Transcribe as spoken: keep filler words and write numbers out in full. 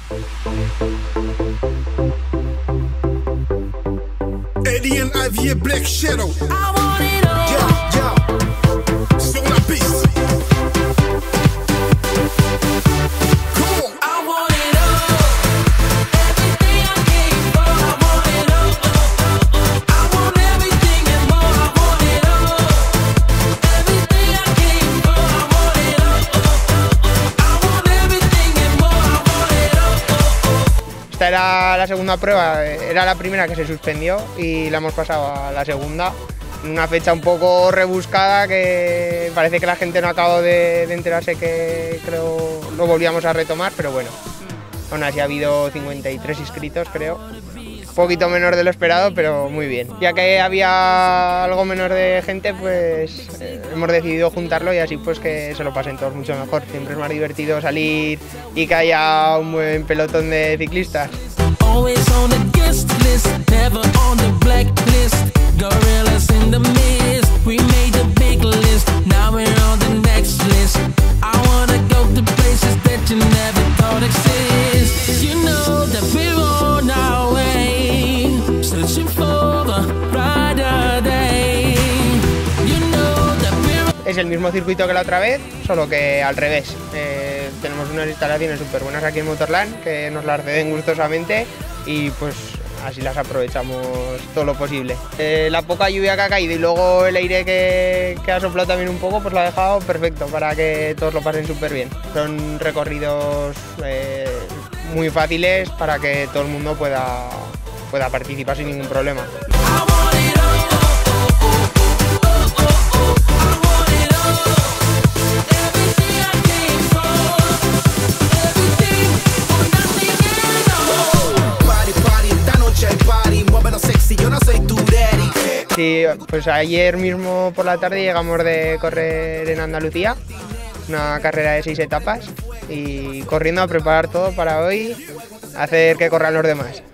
Eddie and Ivy Black Shadow. Yeah, yeah. Sur la piste. Come on. I want it all. Everything I came for. I want it all. I want everything and more. I want it all. Everything I came for. I want it all. I want everything and more. I want it all. Esta era la segunda prueba, era la primera que se suspendió y la hemos pasado a la segunda. En una fecha un poco rebuscada que parece que la gente no ha acabado de, de enterarse que creo lo volvíamos a retomar, pero bueno, aún así ha habido cincuenta y tres inscritos creo. Un poquito menor de lo esperado, pero muy bien. Ya que había algo menor de gente, pues eh, hemos decidido juntarlo y así pues que se lo pasen todos mucho mejor. Siempre es más divertido salir y que haya un buen pelotón de ciclistas. Es el mismo circuito que la otra vez, solo que al revés. Eh, tenemos unas instalaciones súper buenas aquí en Motorland que nos las ceden gustosamente y pues así las aprovechamos todo lo posible. Eh, la poca lluvia que ha caído y luego el aire que, que ha soplado también un poco, pues lo ha dejado perfecto para que todos lo pasen súper bien. Son recorridos eh, muy fáciles para que todo el mundo pueda, pueda participar sin ningún problema. Sí, pues ayer mismo por la tarde llegamos de correr en Andalucía, una carrera de seis etapas y corriendo a preparar todo para hoy, hacer que corran los demás.